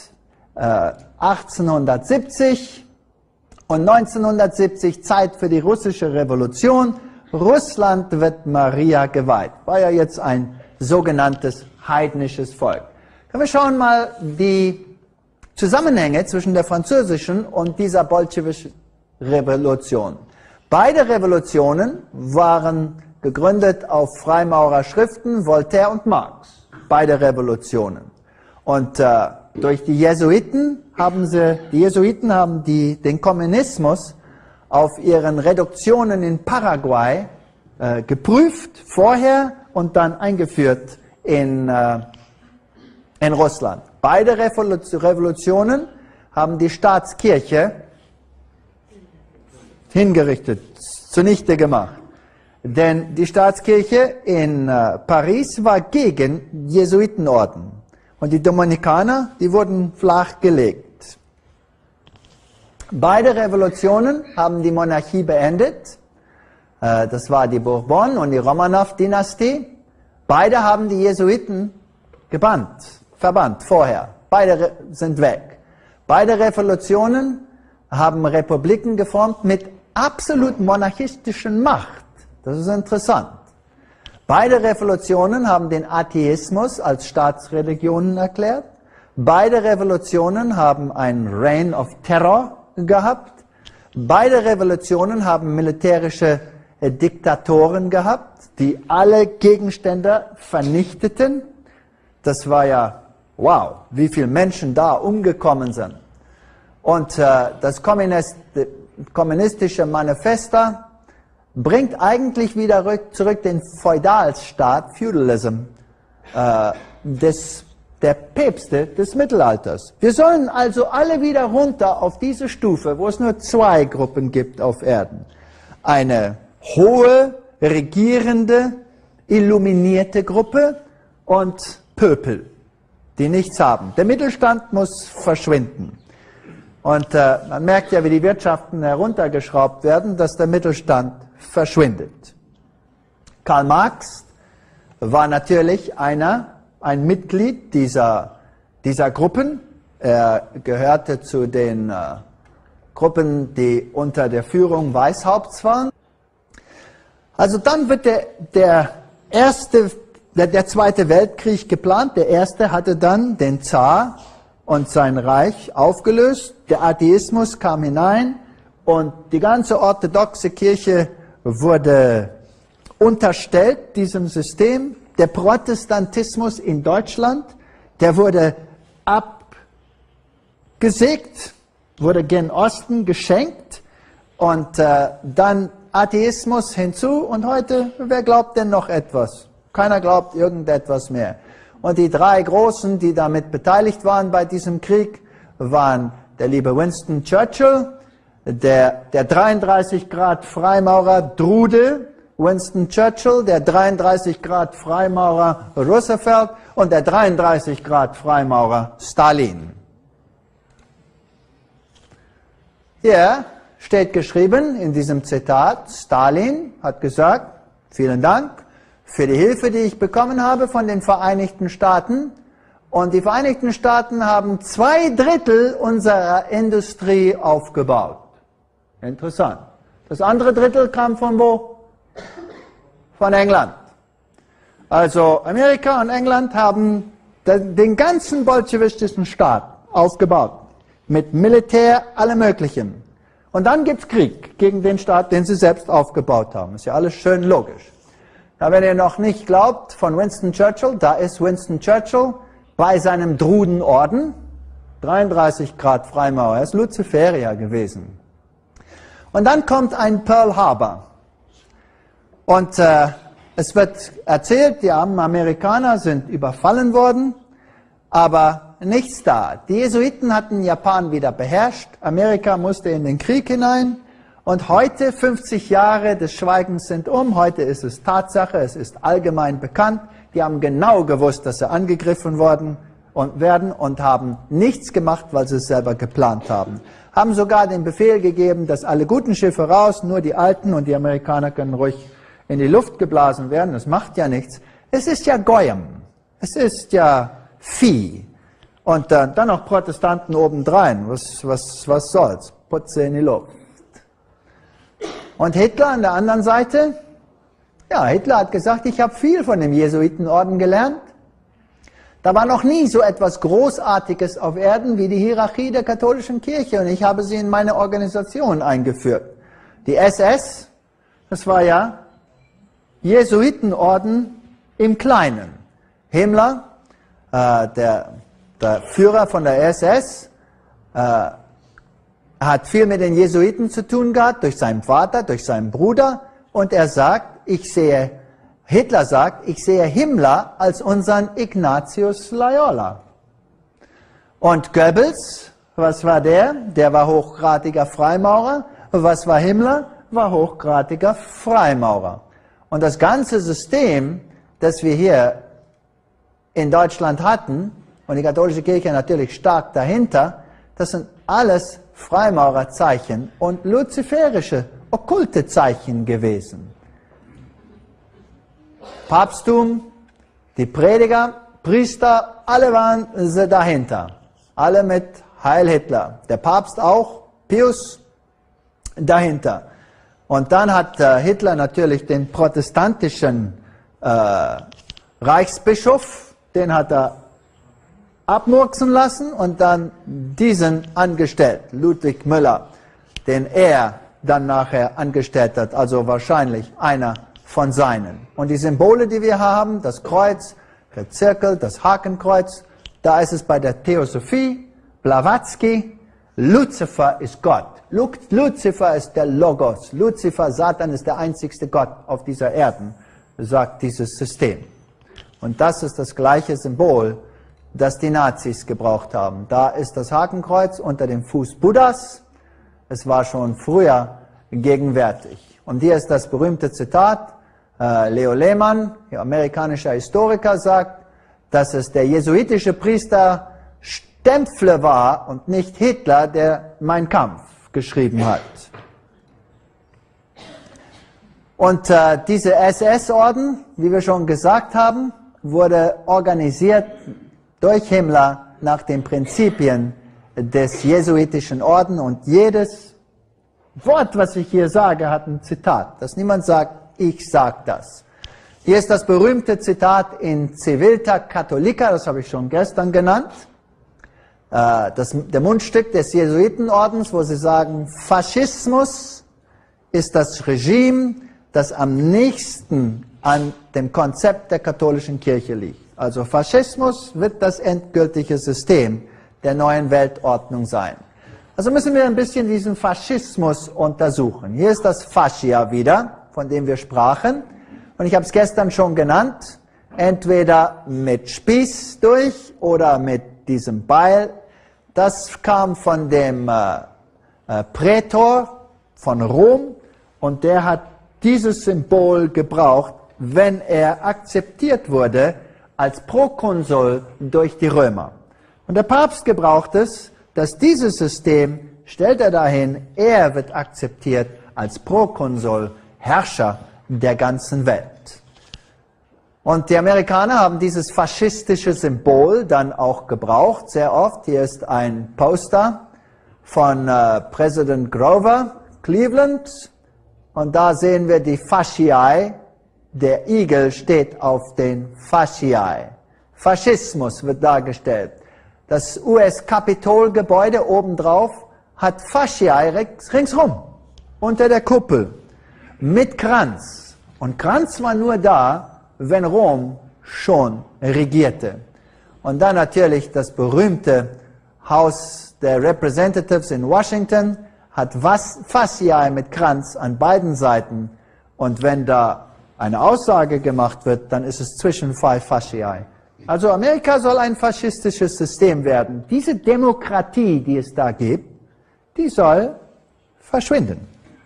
1870 und 1970 Zeit für die russische Revolution. Russland wird Maria geweiht. War ja jetzt ein sogenanntes heidnisches Volk. Können wir schauen mal die Zusammenhänge zwischen der französischen und dieser bolschewischen Revolution. Beide Revolutionen waren gegründet auf Freimaurerschriften, Voltaire und Marx. Beide Revolutionen. Und durch die Jesuiten haben den Kommunismus auf ihren Reduktionen in Paraguay geprüft, vorher und dann eingeführt in Russland. Beide Revolutionen haben die Staatskirche hingerichtet, zunichte gemacht. Denn die Staatskirche in Paris war gegen Jesuitenorden. Und die Dominikaner, die wurden flachgelegt. Beide Revolutionen haben die Monarchie beendet. Das war die Bourbon- und die Romanow-Dynastie. Beide haben die Jesuiten verbannt vorher. Beide sind weg. Beide Revolutionen haben Republiken geformt mit absolut monarchistischen Macht. Das ist interessant. Beide Revolutionen haben den Atheismus als Staatsreligionen erklärt. Beide Revolutionen haben einen Reign of Terror gehabt. Beide Revolutionen haben militärische Diktatoren gehabt, die alle Gegenstände vernichteten. Das war ja, wow, wie viele Menschen da umgekommen sind. Und das kommunistische Manifesto bringt eigentlich wieder zurück den Feudalstaat, Feudalism, der Päpste des Mittelalters. Wir sollen also alle wieder runter auf diese Stufe, wo es nur zwei Gruppen gibt auf Erden. Eine hohe, regierende, illuminierte Gruppe und Pöbel, die nichts haben. Der Mittelstand muss verschwinden. Und man merkt ja, wie die Wirtschaften heruntergeschraubt werden, dass der Mittelstand verschwindet. Karl Marx war natürlich ein Mitglied dieser Gruppen. Er gehörte zu den Gruppen, die unter der Führung Weishaupts waren. Also dann wird der Zweite Weltkrieg geplant. Der erste hatte dann den Zar und sein Reich aufgelöst. Der Atheismus kam hinein und die ganze orthodoxe Kirche wurde unterstellt diesem System. Der Protestantismus in Deutschland, der wurde abgesägt, wurde gen Osten geschenkt und dann Atheismus hinzu und heute, wer glaubt denn noch etwas? Keiner glaubt irgendetwas mehr. Und die drei Großen, die damit beteiligt waren bei diesem Krieg, waren der liebe Winston Churchill, der 33 Grad Freimaurer Drude, Winston Churchill, der 33 Grad Freimaurer Roosevelt und der 33 Grad Freimaurer Stalin. Hier steht geschrieben in diesem Zitat, Stalin hat gesagt, vielen Dank für die Hilfe, die ich bekommen habe von den Vereinigten Staaten. Und die Vereinigten Staaten haben 2/3 unserer Industrie aufgebaut. Interessant. Das andere Drittel kam von wo? Von England. Also Amerika und England haben den ganzen bolschewistischen Staat aufgebaut. Mit Militär, allem Möglichen. Und dann gibt es Krieg gegen den Staat, den sie selbst aufgebaut haben. Ist ja alles schön logisch. Ja, wenn ihr noch nicht glaubt, von Winston Churchill, da ist Winston Churchill bei seinem Drudenorden, 33 Grad Freimaurer, er ist Luziferier gewesen. Und dann kommt ein Pearl Harbor. Und es wird erzählt, die armen Amerikaner sind überfallen worden, aber nichts da. Die Jesuiten hatten Japan wieder beherrscht, Amerika musste in den Krieg hinein und heute, 50 Jahre des Schweigens sind heute ist es Tatsache, es ist allgemein bekannt, die haben genau gewusst, dass sie angegriffen werden und haben nichts gemacht, weil sie es selber geplant haben. Haben sogar den Befehl gegeben, dass alle guten Schiffe raus, nur die alten und die Amerikaner können ruhig in die Luft geblasen werden, das macht ja nichts. Es ist ja Goyim, es ist ja Vieh. Und dann noch Protestanten obendrein, was soll's, Putze in die Luft. Und Hitler an der anderen Seite, ja, Hitler hat gesagt, ich habe viel von dem Jesuitenorden gelernt. Da war noch nie so etwas Großartiges auf Erden wie die Hierarchie der katholischen Kirche und ich habe sie in meine Organisation eingeführt. Die SS, das war ja Jesuitenorden im Kleinen. Himmler, der Führer von der SS, hat viel mit den Jesuiten zu tun gehabt, durch seinen Vater, durch seinen Bruder, und er sagt, Hitler sagt, ich sehe Himmler als unseren Ignatius Loyola. Und Goebbels, was war der? Der war hochgradiger Freimaurer. Was war Himmler? War hochgradiger Freimaurer. Und das ganze System, das wir hier in Deutschland hatten, und die katholische Kirche natürlich stark dahinter, das sind alles Freimaurerzeichen und luziferische, okkulte Zeichen gewesen. Papsttum, die Prediger, Priester, alle waren sie dahinter. Alle mit Heil Hitler. Der Papst auch, Pius, dahinter. Und dann hat Hitler natürlich den protestantischen Reichsbischof, den hat er abmurksen lassen und dann diesen angestellt, Ludwig Müller, den er dann nachher angestellt hat, also wahrscheinlich einer von seinen. Und die Symbole, die wir haben, das Kreuz, der Zirkel, das Hakenkreuz, da ist es bei der Theosophie, Blavatsky, Luzifer ist Gott. Luzifer ist der Logos. Luzifer, Satan ist der einzigste Gott auf dieser Erde, sagt dieses System. Und das ist das gleiche Symbol, das die Nazis gebraucht haben. Da ist das Hakenkreuz unter dem Fuß Buddhas. Es war schon früher gegenwärtig. Und hier ist das berühmte Zitat. Leo Lehmann, der amerikanischer Historiker, sagt, dass es der jesuitische Priester Stempfle war und nicht Hitler, der Mein Kampf geschrieben hat. Und diese SS-Orden, wie wir schon gesagt haben, wurde organisiert durch Himmler nach den Prinzipien des jesuitischen Orden, und jedes Wort, was ich hier sage, hat ein Zitat, dass niemand sagt, ich sage das. Hier ist das berühmte Zitat in Civilta Catholica, das habe ich schon gestern genannt, der Mundstück des Jesuitenordens, wo sie sagen, Faschismus ist das Regime, das am nächsten an dem Konzept der katholischen Kirche liegt. Also Faschismus wird das endgültige System der neuen Weltordnung sein. Also müssen wir ein bisschen diesen Faschismus untersuchen. Hier ist das Fascia wieder, von dem wir sprachen. Und ich habe es gestern schon genannt, entweder mit Spieß durch oder mit diesem Beil. Das kam von dem Prätor von Rom, und der hat dieses Symbol gebraucht, wenn er akzeptiert wurde als Prokonsul durch die Römer. Und der Papst gebraucht es, dass dieses System, stellt er dahin, er wird akzeptiert als Prokonsul, Herrscher der ganzen Welt. Und die Amerikaner haben dieses faschistische Symbol dann auch gebraucht, sehr oft. Hier ist ein Poster von Präsident Grover, Cleveland, und da sehen wir die Fasciae. Der Igel steht auf den Fasciae. Faschismus wird dargestellt. Das US-Kapitolgebäude obendrauf hat Fasciae ringsrum, unter der Kuppel, mit Kranz. Und Kranz war nur da, wenn Rom schon regierte. Und dann natürlich das berühmte Haus der Representatives in Washington hat Fasciae mit Kranz an beiden Seiten. Und wenn da eine Aussage gemacht wird, dann ist es zwischen zwei Fasciae. Also Amerika soll ein faschistisches System werden. Diese Demokratie, die es da gibt, die soll verschwinden.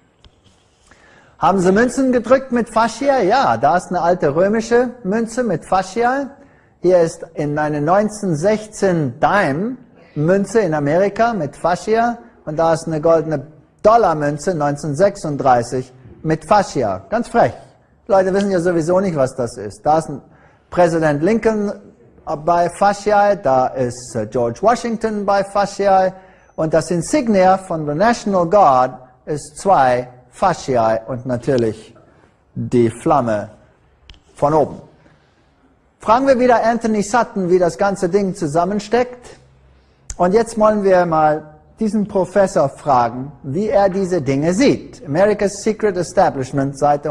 Haben Sie Münzen gedrückt mit Fasciae? Ja, da ist eine alte römische Münze mit Fasciae. Hier ist in eine 1916 Dime-Münze in Amerika mit Fascia, und da ist eine goldene Dollarmünze 1936 mit Fascia. Ganz frech. Die Leute wissen ja sowieso nicht, was das ist. Da ist ein Präsident Lincoln bei Fasciae, da ist George Washington bei Fasciae, und das Insignia von der National Guard ist zwei Fasciae und natürlich die Flamme von oben. Fragen wir wieder Anthony Sutton, wie das ganze Ding zusammensteckt. Und jetzt wollen wir mal diesen Professor fragen, wie er diese Dinge sieht. America's Secret Establishment, Seite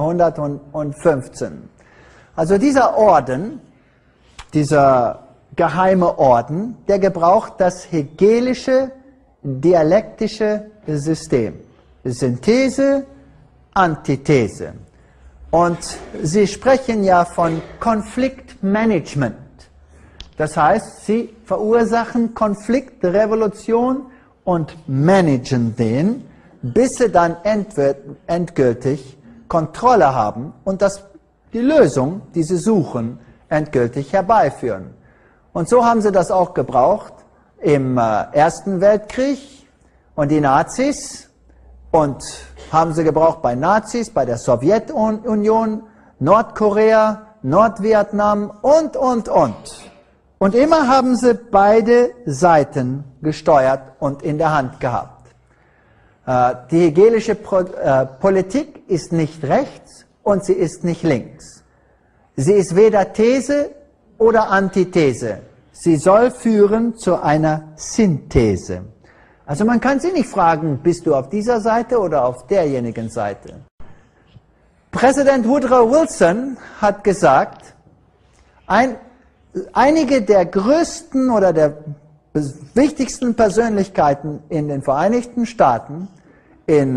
115. Also dieser Orden, dieser geheime Orden, der gebraucht das hegelische, dialektische System. Synthese, Antithese. Und sie sprechen ja von Konfliktmanagement. Das heißt, sie verursachen Konflikt, Revolution und managen den, bis sie dann endgültig Kontrolle haben und die Lösung, die sie suchen, endgültig herbeiführen. Und so haben sie das auch gebraucht im Ersten Weltkrieg und die Nazis, und haben sie gebraucht bei Nazis, bei der Sowjetunion, Nordkorea, Nordvietnam und. Und immer haben sie beide Seiten gesteuert und in der Hand gehabt. Die hegelische Politik ist nicht rechts und sie ist nicht links. Sie ist weder These oder Antithese. Sie soll führen zu einer Synthese. Also man kann sie nicht fragen, bist du auf dieser Seite oder auf derjenigen Seite. Präsident Woodrow Wilson hat gesagt, einige der größten oder der wichtigsten Persönlichkeiten in den Vereinigten Staaten in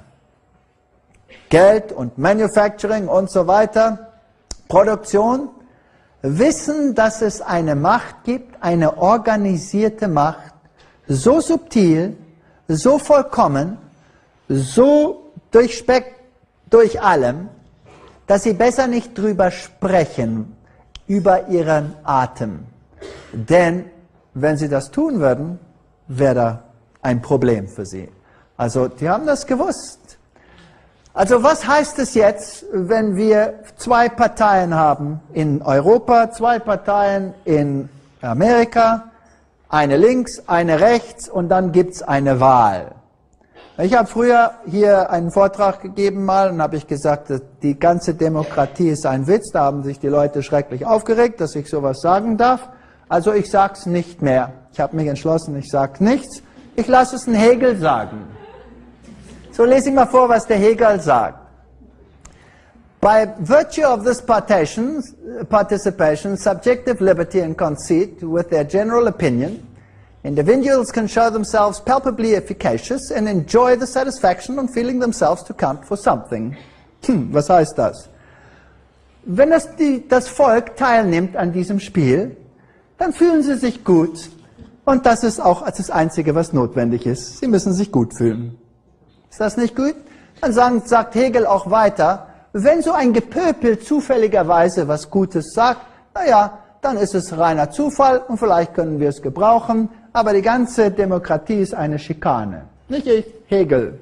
Geld und Manufacturing und so weiter, Produktion, wissen, dass es eine Macht gibt, eine organisierte Macht, so subtil, so vollkommen, so durchspeckt durch allem, dass sie besser nicht drüber sprechen, über ihren Atem. Denn wenn sie das tun würden, wäre da ein Problem für sie. Also die haben das gewusst. Also was heißt es jetzt, wenn wir zwei Parteien haben in Europa, zwei Parteien in Amerika, eine links, eine rechts und dann gibt es eine Wahl? Ich habe früher hier einen Vortrag gegeben mal und habe ich gesagt, die ganze Demokratie ist ein Witz. Da haben sich die Leute schrecklich aufgeregt, dass ich sowas sagen darf. Also ich sage es nicht mehr. Ich habe mich entschlossen, ich sage nichts. Ich lasse es einen Hegel sagen. So lese ich mal vor, was der Hegel sagt. By virtue of this participation, subjective liberty and conceit with their general opinion, individuals can show themselves palpably efficacious and enjoy the satisfaction of feeling themselves to count for something. Was heißt das? Wenn das Volk teilnimmt an diesem Spiel, dann fühlen sie sich gut. Und das ist auch das Einzige, was notwendig ist. Sie müssen sich gut fühlen. Ist das nicht gut? Dann sagt Hegel auch weiter, wenn so ein Gepöpel zufälligerweise was Gutes sagt, naja, dann ist es reiner Zufall und vielleicht können wir es gebrauchen, aber die ganze Demokratie ist eine Schikane. Nicht ich, Hegel.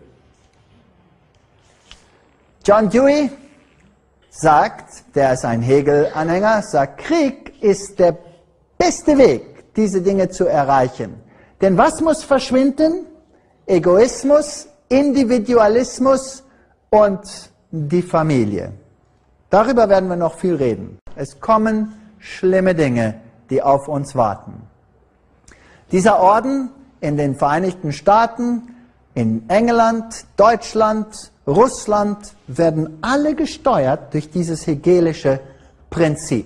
John Dewey sagt, der ist ein Hegel-Anhänger, sagt, Krieg ist der beste Weg, diese Dinge zu erreichen. Denn was muss verschwinden? Egoismus, Individualismus und die Familie. Darüber werden wir noch viel reden. Es kommen schlimme Dinge, die auf uns warten. Dieser Orden in den Vereinigten Staaten, in England, Deutschland, Russland werden alle gesteuert durch dieses hegelische Prinzip.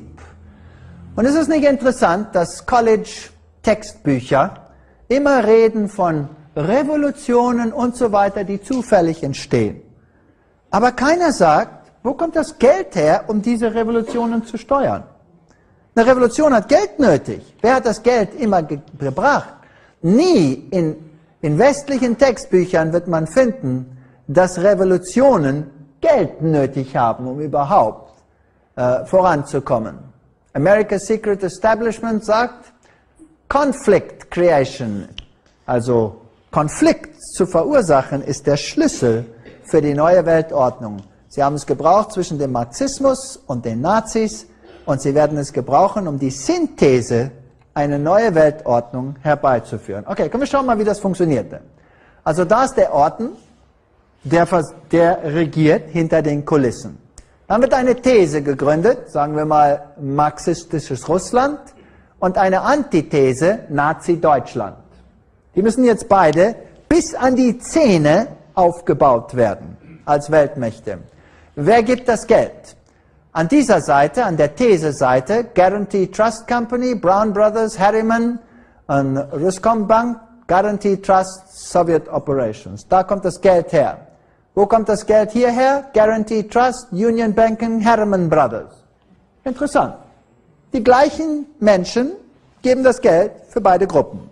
Und es ist nicht interessant, dass College-Textbücher immer reden von Revolutionen und so weiter, die zufällig entstehen. Aber keiner sagt, wo kommt das Geld her, um diese Revolutionen zu steuern? Eine Revolution hat Geld nötig. Wer hat das Geld immer gebracht? Nie in westlichen Textbüchern wird man finden, dass Revolutionen Geld nötig haben, um überhaupt voranzukommen. America's Secret Establishment sagt, Conflict Creation, also Konflikt zu verursachen, ist der Schlüssel für die neue Weltordnung. Sie haben es gebraucht zwischen dem Marxismus und den Nazis und sie werden es gebrauchen, um die Synthese, eine neue Weltordnung herbeizuführen. Okay, können wir schauen mal, wie das funktionierte. Also da ist der Orden, der regiert hinter den Kulissen. Dann wird eine These gegründet, sagen wir mal marxistisches Russland und eine Antithese Nazi-Deutschland. Die müssen jetzt beide bis an die Zähne aufgebaut werden als Weltmächte. Wer gibt das Geld? An dieser Seite, an der These-Seite, Guarantee Trust Company, Brown Brothers, Harriman und Ruscombank, Guarantee Trust Soviet Operations. Da kommt das Geld her. Wo kommt das Geld hierher? Guarantee Trust, Union Banking, Harriman Brothers. Interessant. Die gleichen Menschen geben das Geld für beide Gruppen.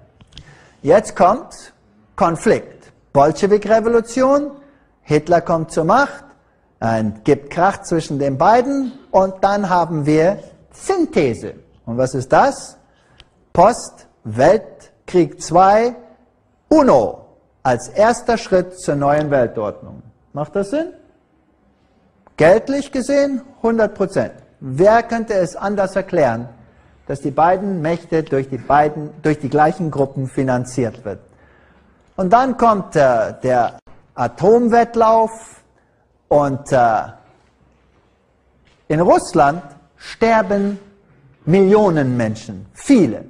Jetzt kommt Konflikt. Bolschewik-Revolution, Hitler kommt zur Macht, gibt Krach zwischen den beiden und dann haben wir Synthese. Und was ist das? Post-Weltkrieg II, UNO als erster Schritt zur neuen Weltordnung. Macht das Sinn? Geldlich gesehen 100%. Wer könnte es anders erklären, dass die beiden Mächte durch die gleichen Gruppen finanziert wird? Und dann kommt der Atomwettlauf und in Russland sterben Millionen Menschen, viele.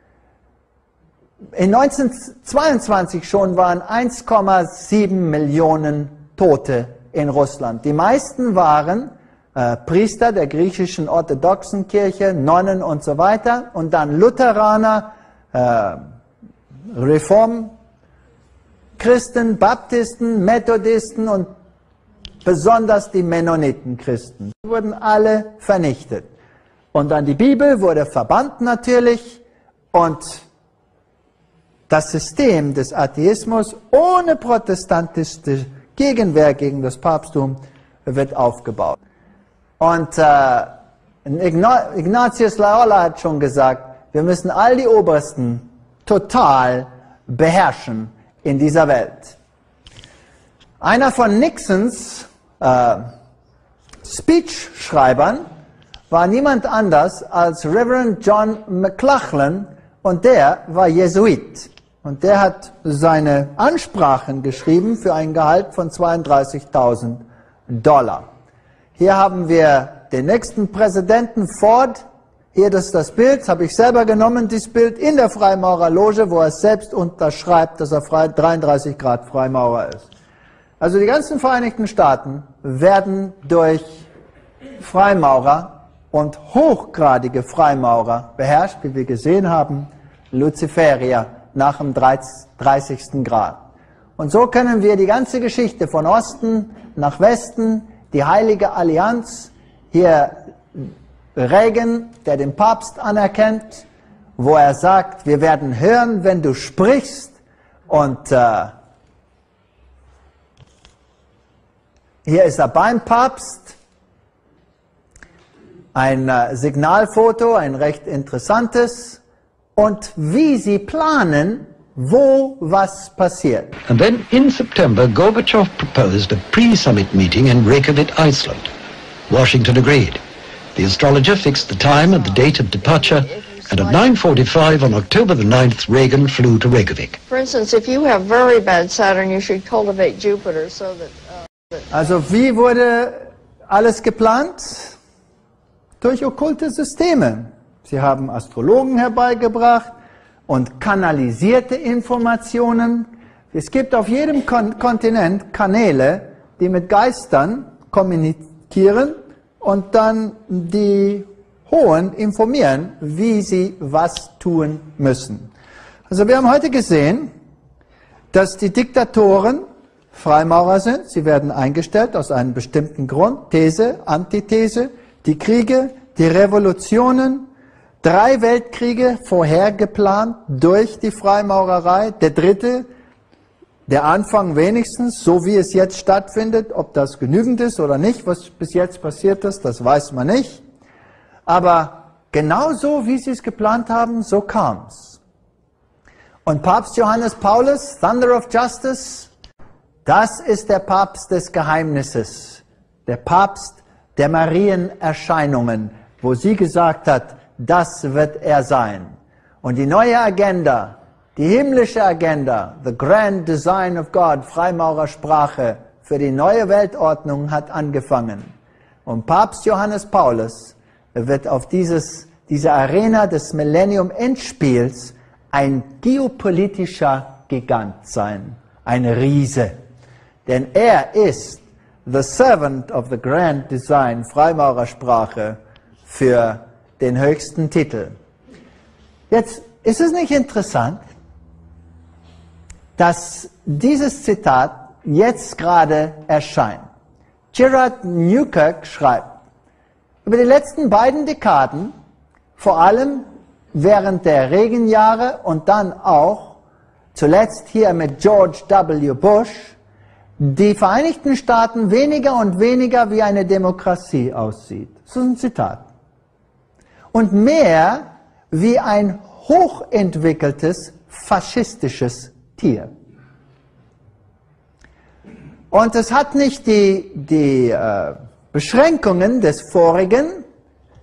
In 1922 schon waren 1,7 Millionen Tote in Russland. Die meisten waren Priester der griechischen orthodoxen Kirche, Nonnen und so weiter, und dann Lutheraner, Reformchristen, Baptisten, Methodisten und besonders die Mennonitenchristen. Die wurden alle vernichtet. Und dann die Bibel wurde verbannt natürlich, und das System des Atheismus ohne protestantische Gegenwehr gegen das Papsttum wird aufgebaut. Und Ignatius Loyola hat schon gesagt, wir müssen all die Obersten total beherrschen in dieser Welt. Einer von Nixons Speechschreibern war niemand anders als Reverend John McLachlan, und der war Jesuit. Und der hat seine Ansprachen geschrieben für ein Gehalt von $32.000. Hier haben wir den nächsten Präsidenten, Ford. Hier ist das Bild, das habe ich selber genommen, dieses Bild in der Freimaurerloge, wo er selbst unterschreibt, dass er 33 Grad Freimaurer ist. Also die ganzen Vereinigten Staaten werden durch Freimaurer und hochgradige Freimaurer beherrscht, wie wir gesehen haben, Luziferier nach dem 30. Grad. Und so können wir die ganze Geschichte von Osten nach Westen, die Heilige Allianz, hier Reagan, der den Papst anerkennt, wo er sagt, wir werden hören, wenn du sprichst, und hier ist er beim Papst, ein Signalfoto, ein recht interessantes, und wie sie planen, wo was passiert. And then in September, Gorbachev proposed a pre-summit meeting in Reykjavik, Iceland. Washington agreed. The astrologer fixed the time and the date of departure, and at 9:45 on October the 9th, Reagan flew to Reykjavik. For instance, if you have very bad Saturn, you should cultivate Jupiter so that... Also wie wurde alles geplant? Durch okkulte Systeme. Sie haben Astrologen herbeigebracht und kanalisierte Informationen. Es gibt auf jedem Kontinent Kanäle, die mit Geistern kommunizieren und dann die Hohen informieren, wie sie was tun müssen. Also wir haben heute gesehen, dass die Diktatoren Freimaurer sind. Sie werden eingestellt aus einem bestimmten Grund. These, Antithese, die Kriege, die Revolutionen, 3 Weltkriege vorhergeplant durch die Freimaurerei. Der dritte, der Anfang wenigstens, so wie es jetzt stattfindet. Ob das genügend ist oder nicht, was bis jetzt passiert ist, das weiß man nicht. Aber genauso wie sie es geplant haben, so kam es. Und Papst Johannes Paulus, Thunder of Justice, das ist der Papst des Geheimnisses. Der Papst der Marienerscheinungen, wo sie gesagt hat, das wird er sein. Und die neue Agenda, die himmlische Agenda, the grand design of God, Freimaurersprache für die neue Weltordnung hat angefangen. Und Papst Johannes Paulus wird auf diese Arena des Millennium-Endspiels ein geopolitischer Gigant sein, ein Riese. Denn er ist the servant of the grand design, Freimaurersprache für den höchsten Titel. Jetzt ist es nicht interessant, dass dieses Zitat jetzt gerade erscheint. Gerard Newkirk schreibt, über die letzten beiden Dekaden, vor allem während der Reagan-Jahre und dann auch zuletzt hier mit George W. Bush, die Vereinigten Staaten weniger und weniger wie eine Demokratie aussieht. Das ist ein Zitat. Und mehr wie ein hochentwickeltes faschistisches Tier. Und es hat nicht die Beschränkungen des vorigen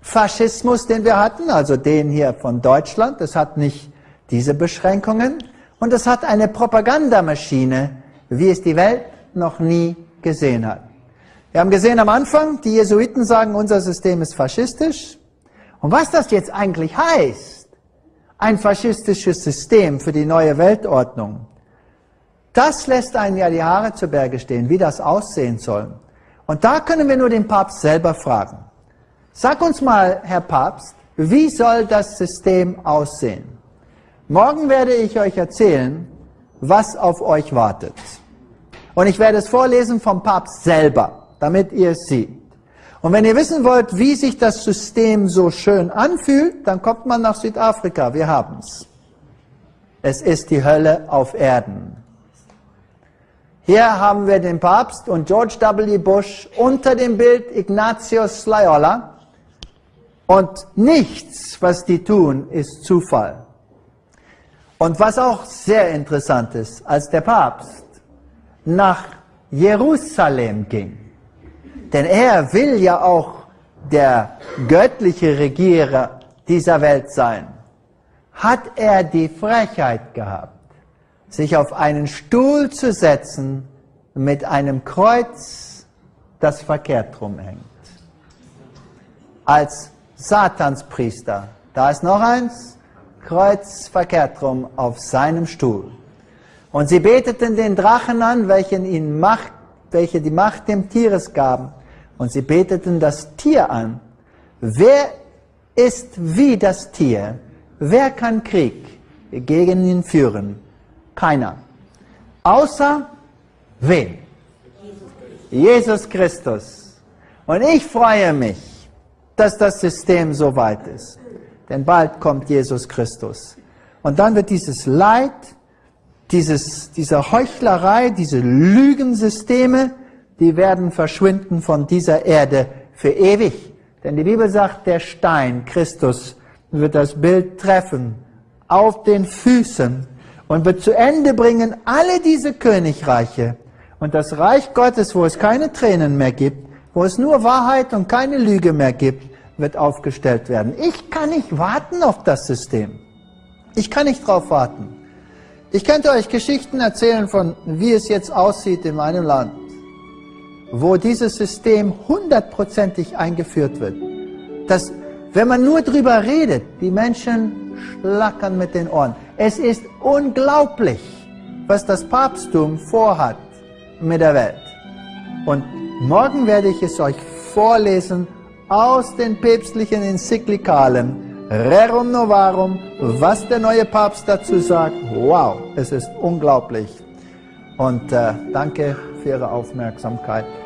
Faschismus, den wir hatten, also den hier von Deutschland, es hat nicht diese Beschränkungen. Und es hat eine Propagandamaschine, wie es die Welt noch nie gesehen hat. Wir haben gesehen am Anfang, die Jesuiten sagen, unser System ist faschistisch. Und was das jetzt eigentlich heißt, ein faschistisches System für die neue Weltordnung, das lässt einen ja die Haare zu Berge stehen, wie das aussehen soll. Und da können wir nur den Papst selber fragen. Sag uns mal, Herr Papst, wie soll das System aussehen? Morgen werde ich euch erzählen, was auf euch wartet. Und ich werde es vorlesen vom Papst selber, damit ihr es seht. Und wenn ihr wissen wollt, wie sich das System so schön anfühlt, dann kommt man nach Südafrika. Wir haben's. Es ist die Hölle auf Erden. Hier haben wir den Papst und George W. Bush unter dem Bild Ignatius Loyola. Und nichts, was die tun, ist Zufall. Und was auch sehr interessant ist, als der Papst nach Jerusalem ging, denn er will ja auch der göttliche Regierer dieser Welt sein, hat er die Frechheit gehabt, sich auf einen Stuhl zu setzen mit einem Kreuz, das verkehrt rumhängt. Als Satanspriester, da ist noch eins, Kreuz verkehrt rum auf seinem Stuhl. Und sie beteten den Drachen an, welche die Macht dem Tieres gaben. Und sie beteten das Tier an. Wer ist wie das Tier? Wer kann Krieg gegen ihn führen? Keiner. Außer wem? Jesus Christus. Und ich freue mich, dass das System so weit ist. Denn bald kommt Jesus Christus. Und dann wird dieses Leid, diese Heuchlerei, diese Lügensysteme, die werden verschwinden von dieser Erde für ewig. Denn die Bibel sagt, der Stein, Christus, wird das Bild treffen auf den Füßen und wird zu Ende bringen alle diese Königreiche. Und das Reich Gottes, wo es keine Tränen mehr gibt, wo es nur Wahrheit und keine Lüge mehr gibt, wird aufgestellt werden. Ich kann nicht warten auf das System. Ich kann nicht drauf warten. Ich könnte euch Geschichten erzählen von, wie es jetzt aussieht in meinem Land, wo dieses System 100%ig eingeführt wird. Dass, wenn man nur drüber redet, die Menschen schlackern mit den Ohren. Es ist unglaublich, was das Papsttum vorhat mit der Welt. Und morgen werde ich es euch vorlesen aus den päpstlichen Enzyklikalen, Rerum Novarum, was der neue Papst dazu sagt. Wow, es ist unglaublich. Und danke für Ihre Aufmerksamkeit.